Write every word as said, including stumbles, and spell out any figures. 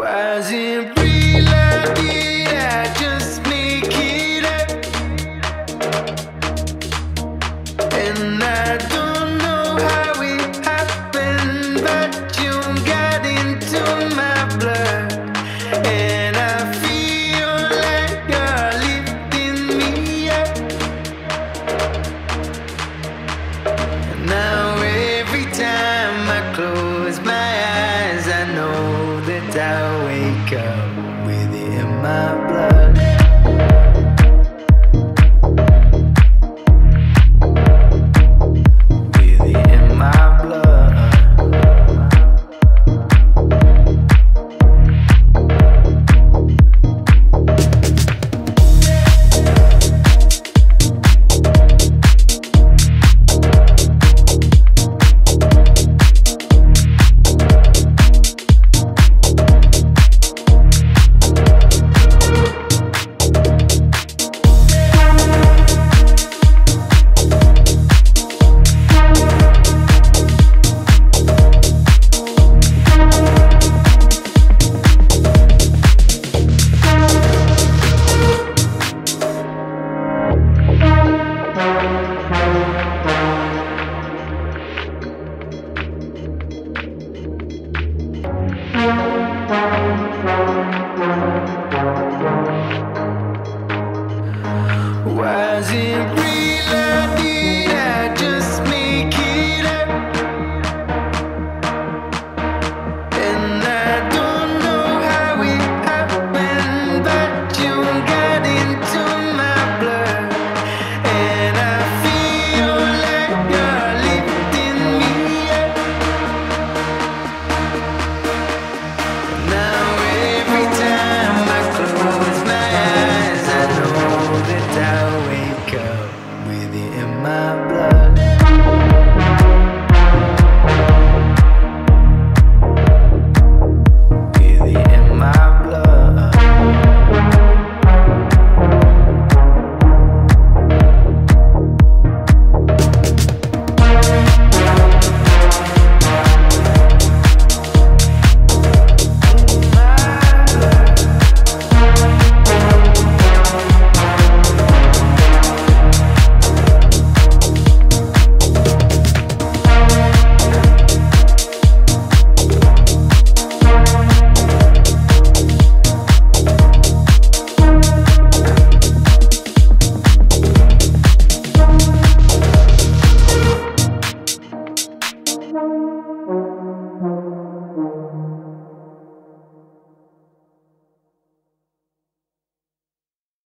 Wasn't real, I did, I just make it up. And I don't know how it happened, but you got into my blood. And I feel like you're lifting me up. And now every time I close my eyes, I know that I